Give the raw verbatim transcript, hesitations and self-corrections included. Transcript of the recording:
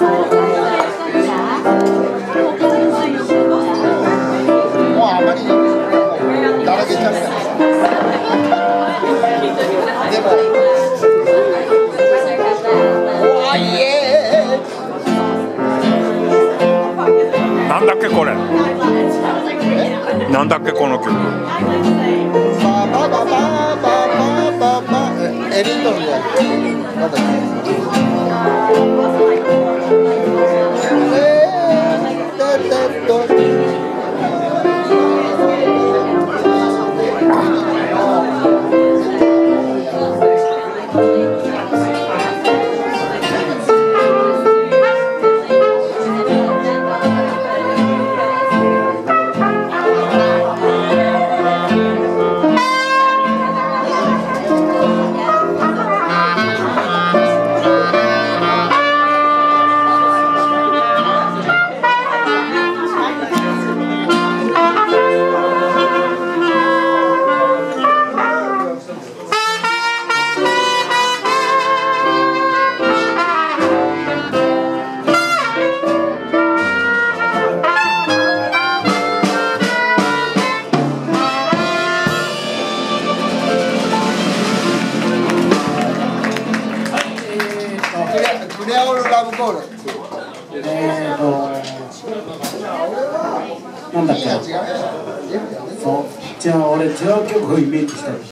もうあまりだらけちゃうからでもおーいえなんだっけこれなんだっけこの曲ババババババババエリンドルやなんだっけクレアオルラブコール。 えーとなんだっけそうじゃあ俺違う曲をイメージしたい。